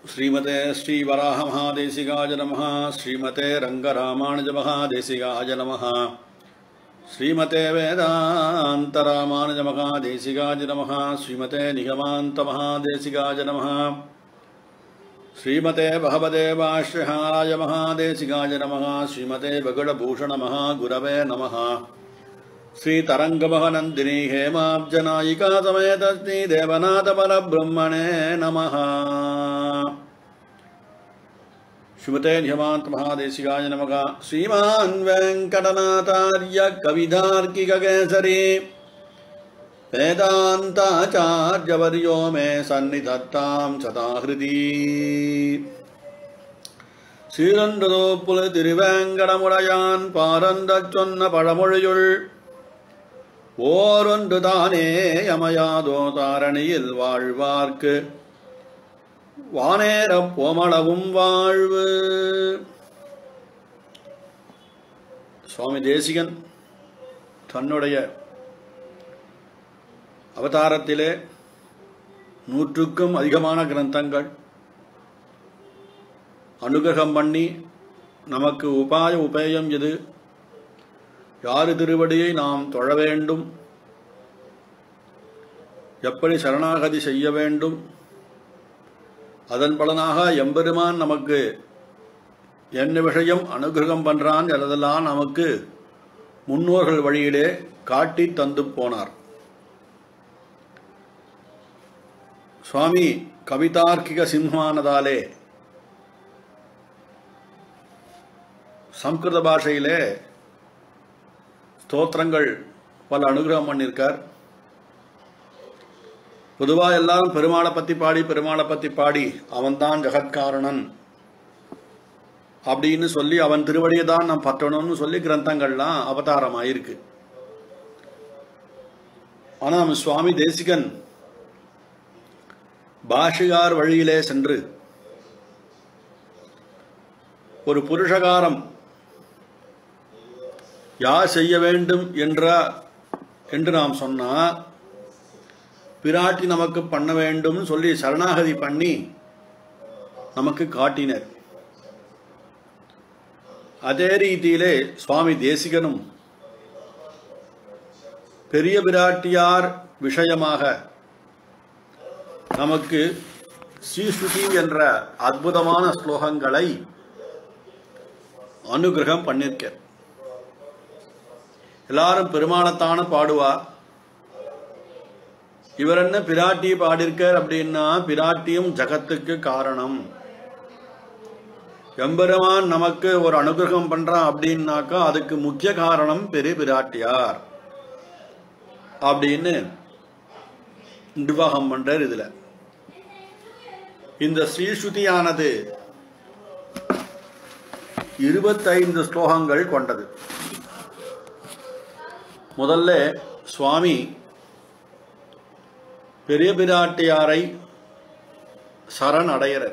श्रीमते श्री वराह महादेशिकाय नमः। श्रीमते रंगरामानुज महादेशिकाय नमः। श्रीमते वेदांत रामानुज महादेशिकाय नमः। श्रीमते निगमांत महादेशिकाय नमः। श्रीमते भगवते वाष्यहाय महादेशिकाय नमः। श्रीमते बगड़भूषण महागुरवे नमः। श्री तरंगमहनंदिनी हेमाब्जनायिका समेत श्री देवनाथ परब्रह्मणे नमः। श्रीमते निगमांत महादेशिकाय नमः। श्रीमान् वेंकटनाथार्य कवितार्किककेसरी वेदांताचार्यवर्यो मे सन्निधत्तां सदाहृदि। श्रीरंदोपुल तिरुवेंकटमुடையான் பாரந்தச் சொன்ன பழமொழியுள் ஓரொன்று தானே யமயாதோ தாரணியில் வாழ்வார்க்கு வானேரப் போமளவும் வாழ்வு. சுவாமி தேசிகன் தன்னுடைய அவதாரத்திலே 100க்கும் அதிகமான கிரந்தங்கள் அனுகிரகம் பண்ணி நமக்கு உபேயம் எது, யாரு திருவடியை நாம் தொழ வேண்டும், எப்படி சரணாகதி செய்ய வேண்டும், அதன் பலனாக எம்பெருமான் நமக்கு என்ன விஷயம் அனுகிரகம் பண்றான் அதெல்லாம் நமக்கு முன்னோர்கள் வழியிலே காட்டி தந்து போனார். சுவாமி கவிதார்க்கிக சிம்மானதாலே சம்ஸ்கிருத பாஷையிலே ஸ்தோத்திரங்கள் பல அனுகிரகம் பண்ணியிருக்கார். பொதுவாக எல்லாரும் பெருமாளை பற்றி பாடி அவன்தான் ஜெகத்காரணன் அப்படின்னு சொல்லி அவன் திருவடியை தான் நாம் பற்றணும்னு சொல்லி கிரந்தங்கள்லாம் அவதாரமாயிருக்கு. ஆனால் சுவாமி தேசிகன் பாஷிகார் வழியிலே சென்று ஒரு புருஷகாரம் யார் செய்ய வேண்டும் என்று நாம் சொன்னா பிராட்டி நமக்கு பண்ண வேண்டும் சொல்லி சரணாகதி பண்ணி நமக்கு காட்டினர். அதே ரீதியிலே சுவாமி தேசிகனும் பெரிய பிராட்டியார் விஷயமாக நமக்கு ஸ்ரீஸ்ருதி என்ற அற்புதமான ஸ்லோகங்களை அனுகிரகம் பண்ணிருக்க. எல்லாரும் பெருமாளத்தான பாடுவா, இவர் என்ன பிராட்டி பாடிருக்கார் அப்படின்னா பிராட்டியும் ஜகத்துக்கு காரணம். எம்பெருமான் நமக்கு ஒரு அனுகிரகம் பண்றான் அப்படின்னாக்கா அதுக்கு முக்கிய காரணம் பெரிய பிராட்டியார் அப்படின்னு நிர்வாகம் பண்றார். இதுல இந்த ஸ்ரீஸ்ருதியானது 25 ஸ்லோகங்கள் கொண்டது. முதல்ல சுவாமி பெரிய பிராட்டியாரை சரண் அடையிற.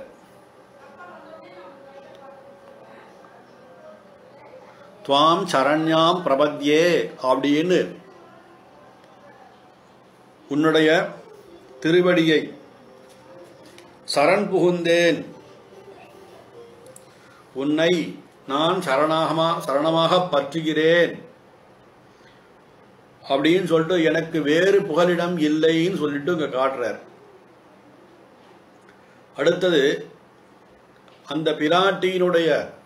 துவாம் சரண்யாம் பிரபத்யே அப்படின்னு உன்னுடைய திருவடியை சரண் புகுந்தேன், உன்னை நான் சரணமாக பற்றுகிறேன் அப்படின்னு சொல்லிட்டு எனக்கு வேறு புகலிடம் இல்லைன்னு சொல்லிட்டு இங்க காட்டுறார். அடுத்தது அந்த பிராட்டியினுடைய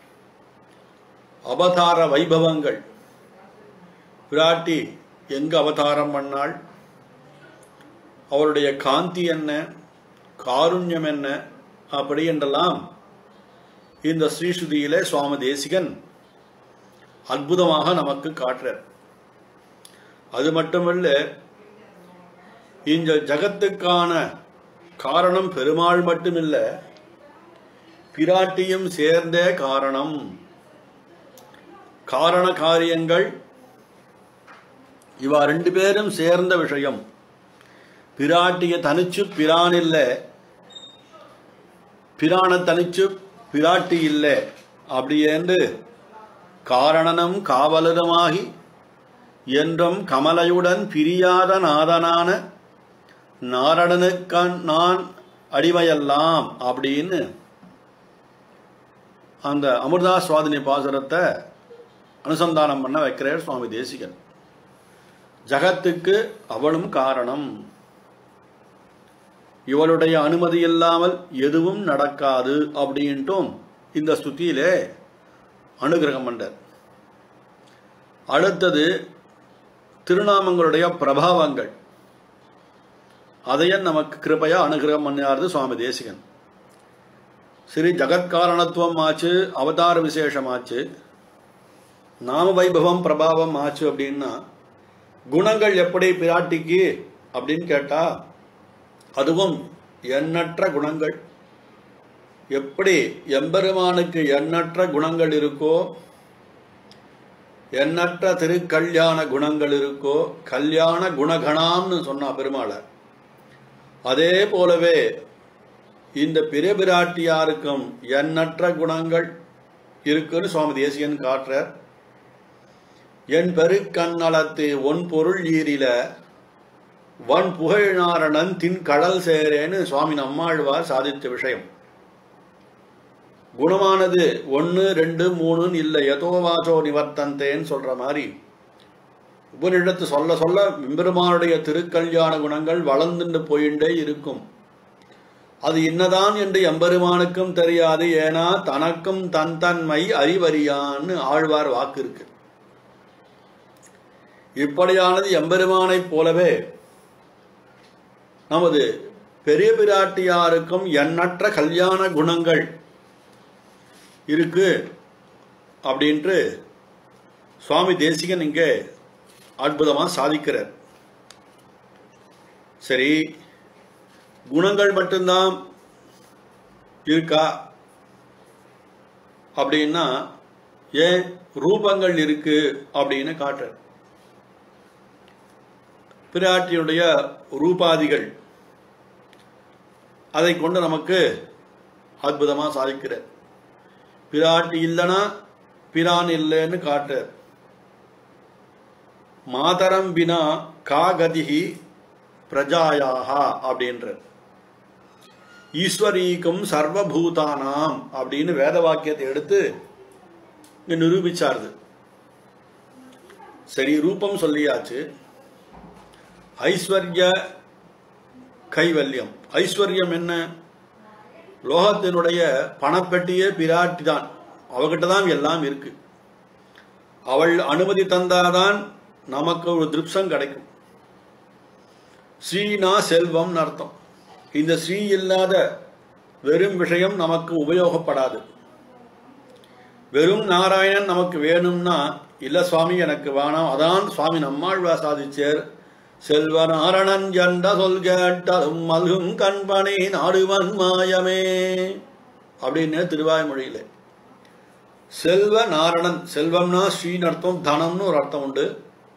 அவதார வைபவங்கள், பிராட்டி எங்க அவதாரம் பண்ணாள், அவருடைய காந்தி என்ன, காருண்யம் என்ன, அப்படி என்றெல்லாம் இந்த ஸ்ரீஸ்ருதியிலே சுவாமி தேசிகன் அற்புதமாக நமக்கு காட்டுறார். அது மட்டுமல்ல, இந்த ஜகத்துக்கான காரணம் பெருமாள் மட்டுமில்ல, பிராட்டியும் சேர்ந்த காரணம். காரண காரியங்கள் இவா 2 பேரும் சேர்ந்த விஷயம். பிராட்டிய தனிச்சு பிரான் இல்ல, பிரான தனிச்சு பிராட்டி இல்லை அப்படி என்று காரணனும் காவலருமாகி என்றும் கமலையுடன் பிரியாத நாதனான நாரணனுக்கான் நான் அடிமையெல்லாம் அப்படின்னு அந்த அமிர்தாஸ்வாதினி பாசுரத்தை அனுசந்தானம் பண்ண வைக்கிறார் சுவாமி தேசிகன். ஜகத்துக்கு அவளும் காரணம், இவளுடைய அனுமதி இல்லாமல் எதுவும் நடக்காது அப்படின்ட்டும் இந்த ஸ்துதியிலே அனுகிரகம் பண்றார். அடுத்தது திருநாமங்களுடைய பிரபாவங்கள், அதையும் நமக்கு கிருபையா அனுகிரகம் பண்ணியாரு சுவாமி தேசிகன். ஸ்ரீ ஜகத்காரணத்துவம் ஆச்சு, அவதார விசேஷமாச்சு, நாம வைபவம் பிரபாவம் ஆச்சு. அப்படின்னா குணங்கள் எப்படி பிராட்டிக்கு அப்படின்னு கேட்டா அதுவும் எண்ணற்ற குணங்கள். எப்படி எம்பெருமானுக்கு எண்ணற்ற குணங்கள் இருக்கோ, எண்ணற்ற திருக்கல்யாண குணங்கள் இருக்கோ, கல்யாண குணகணாம்னு சொன்னா பெருமாளை, அதே போலவே இந்த பிராட்டியாருக்கும் எண்ணற்ற குணங்கள் இருக்குன்னு சுவாமி தேசிகன் காட்டுறார். என் பெருக்கண்ணலத்து ஒன் பொருள் ஈரில வன் புகழ்நாரணன் தின் கடல் சேரேன்னு சுவாமி நம்மாழ்வார் சாதித்த விஷயம். குணமானது 1, 2, 3 இல்லை, எதோவாச்சோ நிவர்த்தந்தேன்னு சொல்ற மாதிரி உபனிடத்து சொல்ல சொல்ல எம்பெருமானுடைய திருக்கல்யாண குணங்கள் வளர்ந்துட்டு போயிட்டே இருக்கும். அது என்னதான் என்று எம்பெருமானுக்கும் தெரியாது, ஏன்னா தனக்கும் தன் தன்மை அறிவறியான்னு ஆழ்வார் வாக்கு இருக்கு. இப்படியானது எம்பெருமானைப் போலவே நமது பெரிய பிராட்டியாருக்கும் எண்ணற்ற கல்யாண குணங்கள் இருக்கு அப்படின்று சுவாமி தேசிகன் இங்கே அற்புதமா சாதிக்கிறார். சரி, குணங்கள் மட்டும்தான் இருக்கா அப்படின்னா ஏன் ரூபங்கள் இருக்கு அப்படின்னு காட்டுறார். பிராட்டியுடைய ரூபாதிகள் அதை கொண்டு நமக்கு அற்புதமா சாதிக்கிறார். பிராட்டி இல்லைன்னா பிரான் இல்லைன்னு காட்டுறார். மாதரம் பினா காகதிஹி பிரஜாயாஹா அப்படின்ற ஈஸ்வரீக்கும் சர்வபூதானாம் அப்படின்னு வேத வாக்கியத்தை எடுத்து இங்க நிரூபிச்சாருது. சரி, ரூபம் சொல்லியாச்சு. ஐஸ்வர்ய கைவல்யம், ஐஸ்வர்யம் என்ன? லோகத்தினுடைய பணப்பெட்டியே பிராட்டி தான், அவகிட்ட தான் எல்லாம் இருக்கு. அவள் அனுமதி தந்தாதான் நமக்கு ஒரு திருப்சம் கிடைக்கும். ஸ்ரீனா செல்வம் அர்த்தம். இந்த ஸ்ரீ இல்லாத வெறும் விஷயம் நமக்கு உபயோகப்படாது. வெறும் நாராயணன் நமக்கு வேணும்னா இல்ல சுவாமி எனக்கு வேணாம். அதான் சுவாமி நம்மாழ்வார் சாதிச்சார், செல்வ நாரணன் என்ற சொல் கேட்டதும் மல்கும் கண்பனை நாடுவன் மாயமே அப்படின்னு திருவாய்மொழியில. செல்வ நாரணன், செல்வம்னா ஸ்ரீன்னு அர்த்தம், தனம்னு ஒரு அர்த்தம் உண்டு.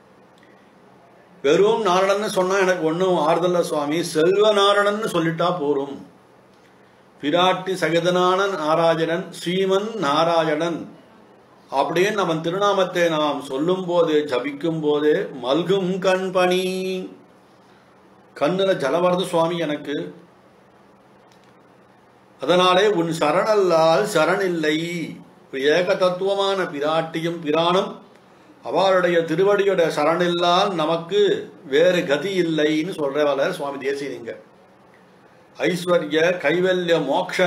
வெறும் நாரணன் சொன்னா எனக்கு ஒன்னும் ஆறுதல்ல சுவாமி, செல்வ நாரணன் சொல்லிட்டா போரும். பிராட்டி சகிதனான நாராயணன், ஸ்ரீமன் நாராயணன் அப்படின்னு அவன் திருநாமத்தை நாம் சொல்லும் போது ஜபிக்கும் போது மல்கும் கண்பணி, கண்ணுல ஜலவரது சுவாமி எனக்கு. அதனாலே உன் சரணல்லால் சரணில்லை. ஏக தத்துவமான பிராட்டியும் பிரானும் அவளுடைய திருவடியுடைய சரணில்லால் நமக்கு வேறு கதி இல்லைன்னு சொல்றவள சுவாமி தேசிகங்க. ஐஸ்வர்ய கைவல்ய மோக்ஷ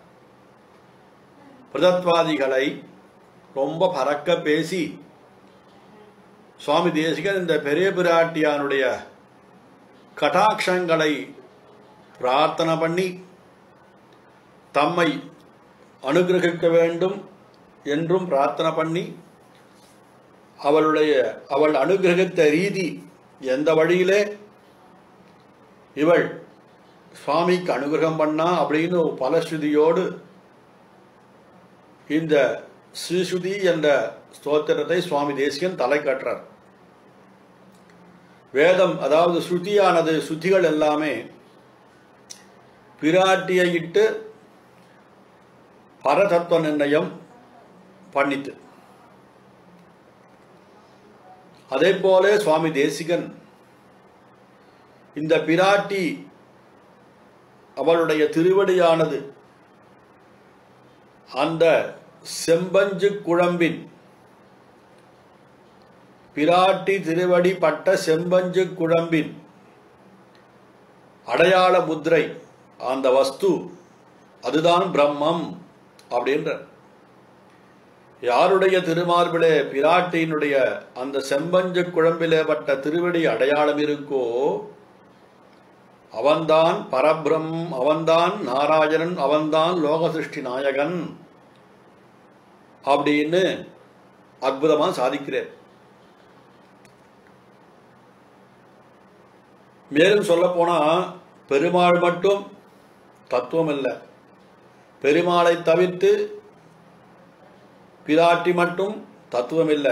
பிரதத்வாதிகளை ரொம்ப பறக்க பேசி சுவாமி தேசிகன் இந்த பெரிய பிராட்டியானுடைய கடாட்சங்களை பிரார்த்தனை பண்ணி தம்மை அனுகிரகிக்க வேண்டும் என்றும் பிரார்த்தனை பண்ணி அவள் அனுகிரகித்த ரீதி எந்த வழியிலே இவள் சுவாமிக்கு அனுகிரகம் பண்ணா அப்படின்னு பலஸ்ருதியோடு இந்த ஸ்ரீஸ்ருதி என்ற ஸ்தோத்திரத்தை சுவாமி தேசிகன் தலை காட்டுறார். வேதம் அதாவது ஸ்ருதியானது, ஸ்ருதிகள் எல்லாமே பிராட்டியை இட்டு பரதத்துவ நிர்ணயம் பண்ணித்து. அதே போல சுவாமி தேசிகன் இந்த பிராட்டி அவளுடைய திருவடியானது அந்த செம்பஞ்சு குழம்பின் பிராட்டி திருவடி பட்ட செம்பஞ்சு குழம்பின் அடையாள முத்திரை அந்த வஸ்து அதுதான் பிரம்மம் அப்படின்ற யாருடைய திருமார்பிலே பிராட்டியினுடைய அந்த செம்பஞ்சு குழம்பிலே பட்ட திருவடி அடையாளம் இருக்கோ அவன்தான் பரபிரம், அவன்தான் நாராயணன், அவன்தான் லோக சிருஷ்டி நாயகன் அப்படின்னு அற்புதமா சாதிக்கிறேன். மேலும் சொல்ல போனா பெருமாள் மட்டும் தத்துவம் இல்லை, பெருமாளை தவிர்த்து பிராட்டி மட்டும் தத்துவம் இல்லை,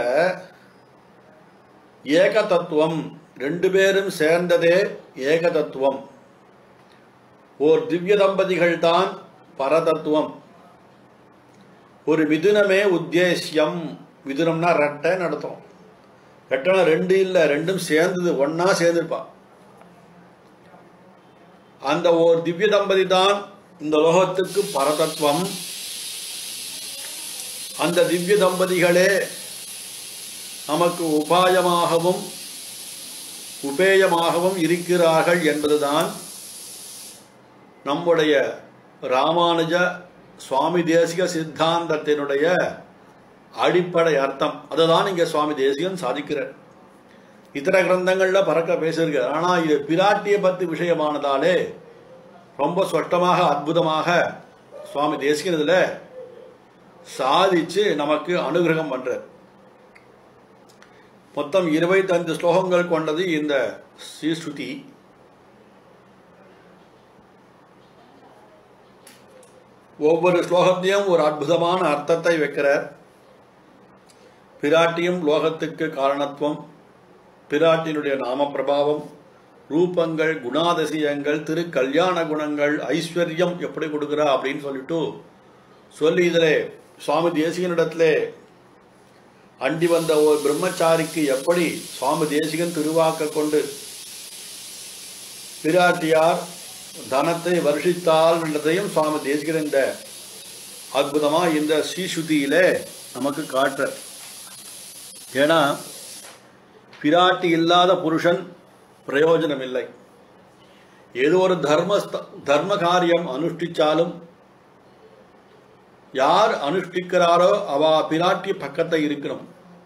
ஏக தத்துவம், ரெண்டு பேரும் சேர்ந்ததே ஏக தத்துவம். ஓர் திவ்ய தம்பதிகள் தான் பரதத்துவம். ஒரு மிதுனமே உத்தேசியம். மிதுனம்னா ரெட்டைன்னு அர்த்தம். ரெட்டைனா ரெண்டு இல்லை, ரெண்டும் சேர்ந்தது, ஒன்னா சேர்ந்துருப்பா. அந்த ஓர் திவ்ய தம்பதி தான் இந்த லோகத்துக்கு பரதத்துவம். அந்த திவ்ய தம்பதிகளே நமக்கு உபாயமாகவும் உபேயமாகவும் இருக்கிறார்கள் என்பதுதான் நம்முடைய ராமானுஜ சுவாமி தேசிக சித்தாந்தத்தினுடைய அடிப்படை அர்த்தம். அதுதான் இங்கே சுவாமி தேசிகன் சாதிக்கிறார். இதர கிரந்தங்கள்ல பறக்க பேசியிருக்கார். ஆனால் இது பிராட்டியை பற்றி விஷயமானதாலே ரொம்ப சொட்டமாக அற்புதமாக சுவாமி தேசிகன் இதில் சாதிச்சு நமக்கு அனுகிரகம் பண்றார். மொத்தம் 25 ஸ்லோகங்கள் கொண்டது இந்த ஸ்ரீஸ்ருதி. ஒவ்வொரு ஸ்லோகத்தையும் ஒரு அற்புதமான அர்த்தத்தை வைக்கிறார். பிராட்டியும் லோகத்துக்கு காரணத்துவம், பிராட்டியினுடைய நாம பிரபாவம், ரூபங்கள், குணாதிசயங்கள், திரு கல்யாண குணங்கள், ஐஸ்வர்யம் எப்படி கொடுக்குறா அப்படின்னு சொல்லி இதிலே சுவாமி தேசிகனிடத்திலே அண்டி வந்த ஒரு பிரம்மச்சாரிக்கு எப்படி சுவாமி தேசிகன் திருவாக்க கொண்டு பிராட்டியார் தனத்தை வருஷித்தால் என்றதையும் சுவாமி தேசிகன் இந்த அற்புதமா இந்த ஸ்ரீசுதியிலே நமக்கு காட்டுற. ஏன்னா பிராட்டி இல்லாத புருஷன் பிரயோஜனம் இல்லை. ஏதோ ஒரு தர்ம காரியம் அனுஷ்டிச்சாலும் யார் அனுஷ்டிக்கிறாரோ அவ பிராட்டி பக்கத்தை இருக்கணும்.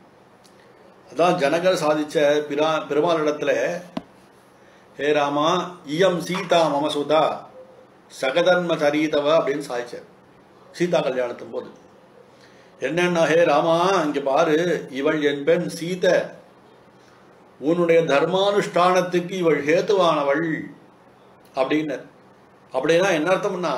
அதான் ஜனகர் சாதிச்ச பெருமாளிடத்துல, ஹே ராமா இயம் சீதா மமசுதா சகதன்ம சரீதவ அப்படின்னு சாதிச்சார் சீதா கல்யாணத்தின் போது. என்னன்னா, ஹே ராமா இங்க பாரு, இவள் என் பெண் சீதை, உன்னுடைய தர்மானுஷ்டானத்துக்கு இவள் ஹேத்துவானவள் அப்படின்னு. அப்படின்னா என்ன அர்த்தம்னா,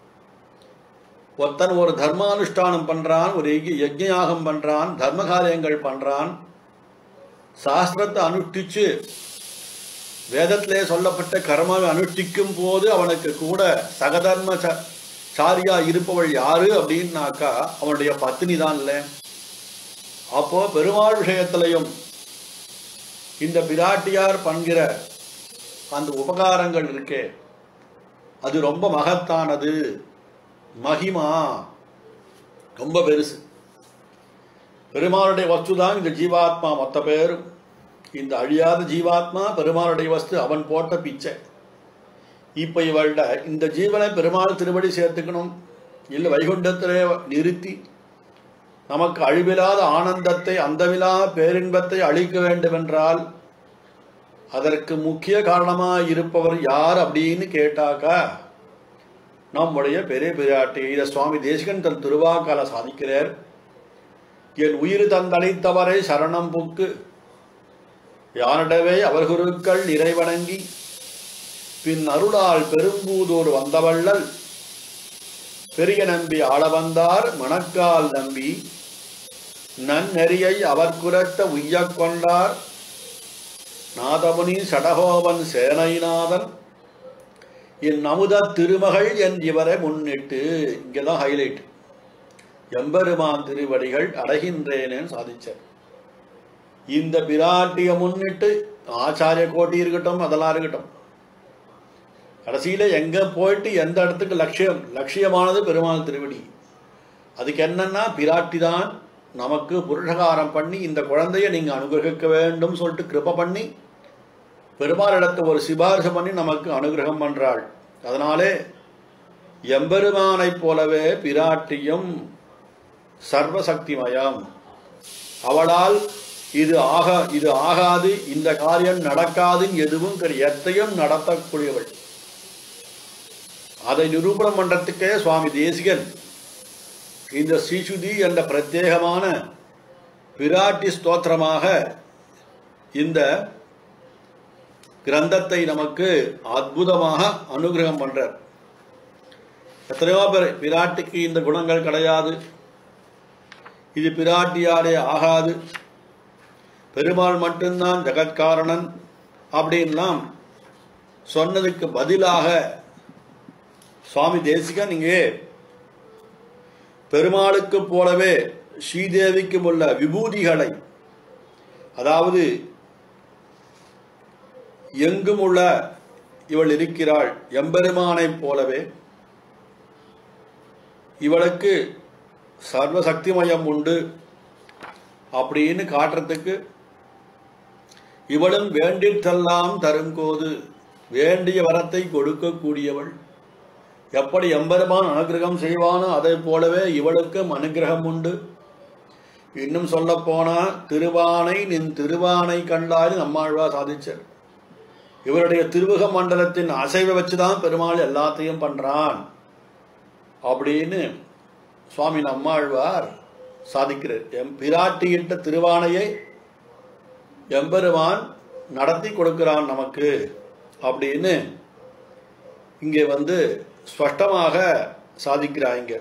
ஒருத்தன் ஒரு தர்மானுஷ்டானம் பண்றான், ஒரு யஜ்ஞயாகம் பண்றான், தர்ம காரியங்கள் பண்றான், சாஸ்திரத்தை அனுஷ்டிச்சு வேதத்திலே சொல்லப்பட்ட கர்மாவை அனுஷ்டிக்கும் போது அவனுக்கு கூட சகதர்ம சாரியா இருப்பவள் யாரு அப்படின்னாக்கா அவனுடைய பத்னி தான் இல்லை. அப்போ பெருமாள் விஷயத்திலையும் இந்த பிராட்டியார் பண்கிற அந்த உபகாரங்கள் இருக்கே அது ரொம்ப மகத்தானது, மகிமா ரொம்ப பெருசு. பெருமாளுடைய வஸ்து தான் இந்த ஜீவாத்மா. மொத்த பேரும் இந்த அழியாத ஜீவாத்மா பெருமாளுடைய வஸ்து, அவன் போட்ட பிச்சை. இப்ப இவள்ட இந்த ஜீவனை பெருமாள் திருவடி சேர்த்துக்கணும், இல்லை வைகுண்டத்திலே நிறுத்தி நமக்கு அழிவில்லாத ஆனந்தத்தை, அந்தமில்லா பேரின்பத்தை அளிக்க வேண்டும் என்றால் அதற்கு முக்கிய காரணமாக இருப்பவர் யார் அப்படின்னு கேட்டாக்கா நம்முடைய பெரிய பிராட்டி. இதை சுவாமி தேசிகன் தன் திருவாக்கால சாதிக்கிறார். என் உயிர் தந்தளித்தவரை சரணம் புக்கு யானிடவே அவர் குருக்கள் இறைவணங்கி பின் அருளால் பெரும்பூதோடு வந்தவள்ளல் பெரிய நம்பி ஆள வந்தார் மணக்கால் நம்பி நன்னெறியை அவர் குரட்ட உய்யக் கொண்டார் நாதமுனி சடகோபன் சேனைநாதன் என் அமுத திருமகள் என் இவரை முன்னிட்டு. இங்கதான் ஹைலைட். எம்பெருமான் திருவடிகள் அடைகின்றேனேன்னு சாதிச்சார். இந்த பிராட்டியை முன்னிட்டு ஆச்சாரிய கோட்டி இருக்கட்டும், அதெல்லாம் இருக்கட்டும், கடைசியில எங்க போயிட்டு எந்த இடத்துக்கு லட்சியமானது பெருமாள் திருவடி. அதுக்கு என்னன்னா பிராட்டி தான் நமக்கு புருஷகாரம் பண்ணி இந்த குழந்தைய நீங்க அனுகிரகிக்க வேண்டும் சொல்லிட்டு கிருப பண்ணி பெருமாளிடத்தை ஒரு சிபாரிசு பண்ணி நமக்கு அனுகிரகம் பண்றாள். அதனாலே எம்பெருமானைப் போலவே பிராட்டியும் சர்வசக்திமயம். அவளால் இது ஆகாது, இந்த காரியம் நடக்காதுன்னு எதுவும் எத்தையும் நடத்தக்கூடியவள். அதை நிரூபணம் பண்றதுக்கே சுவாமி தேசிகன் இந்த ஸ்ரீசுதி என்ற பிரத்யேகமான பிராட்டி ஸ்தோத்திரமாக இந்த கிரந்தத்தை நமக்கு அற்புதமாக அனுகிரகம் பண்றார். எத்தனையோ பேர் பிராட்டிக்கு இந்த குணங்கள் கிடையாது, இது பிராட்டியாலே ஆகாது, பெருமாள் மட்டும்தான் ஜெகத்காரணன் அப்படின்லாம் சொன்னதுக்கு பதிலாக சுவாமி தேசிகன் இங்கே பெருமாளுக்கு போலவே ஸ்ரீதேவிக்கு உள்ள விபூதிகளை, அதாவது எங்கும் உள்ள இவள் இருக்கிறாள், எம்பெருமானைப் போலவே இவளுக்கு சர்வசக்திமயம் உண்டு அப்படின்னு காட்டுறதுக்கு இவளும் வேண்டிற்றெல்லாம் தருங்கோது, வேண்டிய வரத்தை கொடுக்கக்கூடியவள். எப்படி எம்பெருமான் அனுகிரகம் செய்வானோ அதை போலவே இவளுக்கும் அனுகிரகம் உண்டு. இன்னும் சொல்ல போனா திருவானை நின் திருவானை கண்டாரு நம்மாழ்வார் சாதிச்சார். இவருடைய திருமுக மண்டலத்தின் அசைவை வச்சுதான் பெருமாள் எல்லாத்தையும் பண்றான் அப்படின்னு சுவாமி நம்மாழ்வார் சாதிக்கிறார். பிராட்டியிட்ட திருவானையை எம்பெருமான் நடத்தி கொடுக்கிறான் நமக்கு அப்படின்னு இங்கே ஸ்பஷ்டமாக சாதிக்கிறாங்க.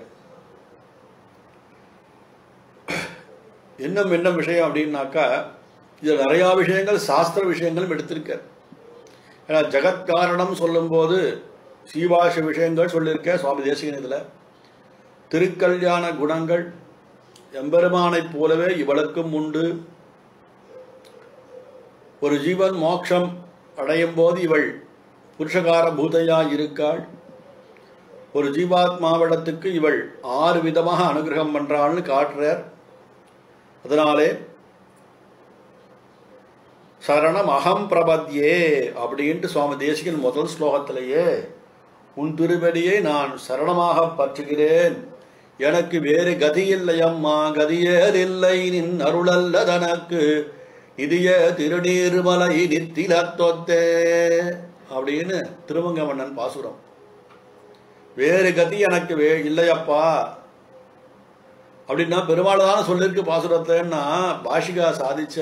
இன்னும் என்ன விஷயம் அப்படின்னாக்கா, இதில் நிறையா விஷயங்கள் சாஸ்திர விஷயங்களும் எடுத்திருக்க. ஏன்னா ஜெகத்காரணம் சொல்லும்போது சீவாஷ விஷயங்கள் சொல்லியிருக்க சுவாமி தேசிகன். இதில் திருக்கல்யாண குணங்கள் எம்பெருமானைப் போலவே இவளுக்கும் உண்டு. ஒரு ஜீவன் மோட்சம் அடையும் போது இவள் புருஷகார பூதையாய் இருக்காள். ஒரு ஜீவாத்மாவிடத்துக்கு இவள் 6 விதமாக அனுகிரகம் பண்றாள்னு காட்டுறார். அதனாலே சரணம் அகம் பிரபத்யே அப்படின்ட்டு சுவாமி தேசிகன் முதல் ஸ்லோகத்திலேயே உன் திருவடியை நான் சரணமாக பற்றுகிறேன், எனக்கு வேறு கதியில்லையம்மா, கதியேதில்லை நின் அருளல்ல தனக்கு இதிய திருநீர்மலை நித்திலத்தொத்தே அப்படின்னு திருமங்கமன்னன் பாசுரம். வேறு கதி எனக்கு இல்லையப்பா அப்படின்னா பெருமாள் தானே சொல்லிருக்கு பாசுரத்தைன்னா பாஷிகா சாதிச்ச.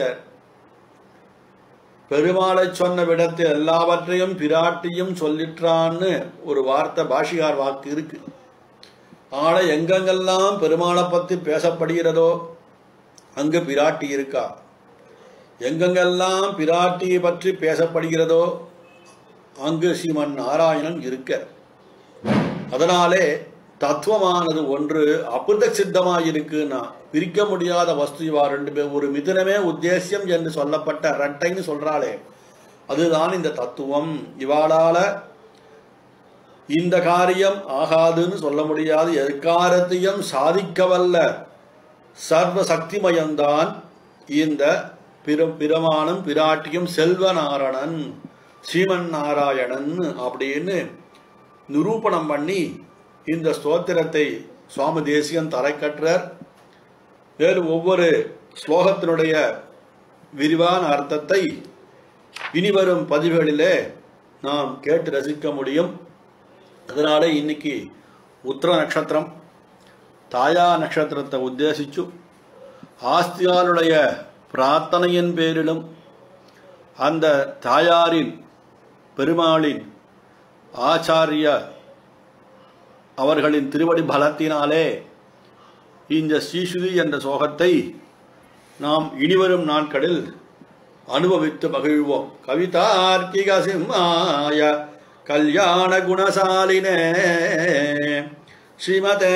பெருமாளை சொன்ன விடத்தில் எல்லாவற்றையும் பிராட்டியும் சொல்லிற்றான்னு ஒரு வார்த்தை பாஷிகார் வாக்கு இருக்கு. ஆனா எங்கெங்கெல்லாம் பெருமாளை பத்தி பேசப்படுகிறதோ அங்கு பிராட்டி இருக்கா, எங்கெங்கெல்லாம் பிராட்டியை பற்றி பேசப்படுகிறதோ அங்கு ஸ்ரீமன் நாராயணன் இருக்க. அதனாலே தத்துவமானது ஒன்று அபிருத சித்தமாயிருக்குன்னா பிரிக்க முடியாத வஸ்து. இவா 2 பேர் ஒரு மிதுனமே உத்தேசியம் என்று சொல்லப்பட்ட இரட்டைன்னு சொல்றாளே, அதுதான் இந்த தத்துவம். இவாளால இந்த காரியம் ஆகாதுன்னு சொல்ல முடியாது, எக்காரத்தையும் சாதிக்கவல்ல சர்வசக்திமயம்தான் இந்த பிரமாணம் பிராட்டியும் செல்வநாரணன் ஸ்ரீமன் நாராயணன் அப்படின்னு நிரூபணம் பண்ணி இந்த ஸ்தோத்திரத்தை சுவாமி தேசிகன் தரை கற்றார். வேறு ஒவ்வொரு ஸ்லோகத்தினுடைய விரிவான அர்த்தத்தை இனிவரும் பதிவுகளிலே நாம் கேட்டு ரசிக்க முடியும். அதனால இன்னைக்கு உத்திர நட்சத்திரம், தாயா நட்சத்திரத்தை உத்தேசிச்சு ஆஸ்தியாருடைய பிரார்த்தனையின் பேரிலும் அந்த தாயாரின் பெருமாளின் ஆச்சாரிய அவர்களின் திருவடி பலத்தினாலே இந்த ஸ்ரீசுதி என்ற சோகத்தை நாம் இனிவரும் நாட்களில் அனுபவித்து மகிழ்வோம். கவிதார்க்கிக சிம்மாய கல்யாண குணசாலினே ஸ்ரீமதே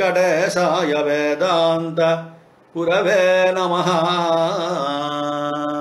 வெங்கடேசாய வேதாந்த குரவே நமஹ.